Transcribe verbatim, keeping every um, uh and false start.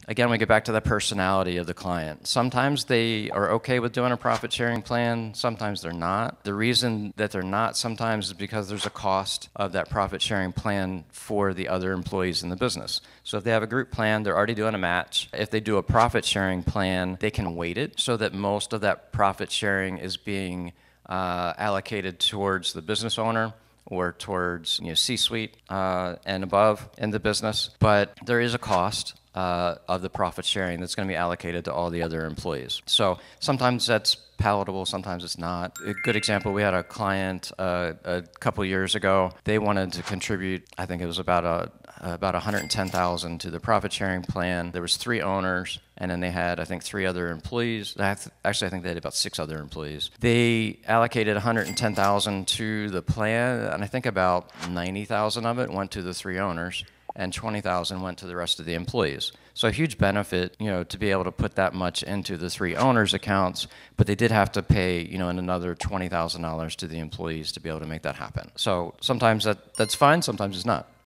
Again, we get back to the personality of the client. Sometimes they are okay with doing a profit sharing plan, sometimes they're not. The reason that they're not sometimes is because there's a cost of that profit sharing plan for the other employees in the business. So if they have a group plan, they're already doing a match. If they do a profit sharing plan, they can weight it so that most of that profit sharing is being uh, allocated towards the business owner or towards, you know, C-suite uh, and above in the business. But there is a cost uh, of the profit sharing that's going to be allocated to all the other employees. So sometimes that's palatable, sometimes it's not. A good example, we had a client uh, a couple years ago. They wanted to contribute, I think it was about a about one hundred ten thousand dollars to the profit sharing plan. There was three owners, and then they had, I think, three other employees. Actually, I think they had about six other employees. They allocated one hundred ten thousand dollars to the plan, and I think about ninety thousand dollars of it went to the three owners, and twenty thousand dollars went to the rest of the employees. So a huge benefit, you know, to be able to put that much into the three owners' accounts, but they did have to pay, you know, another twenty thousand dollars to the employees to be able to make that happen. So sometimes that, that's fine, sometimes it's not.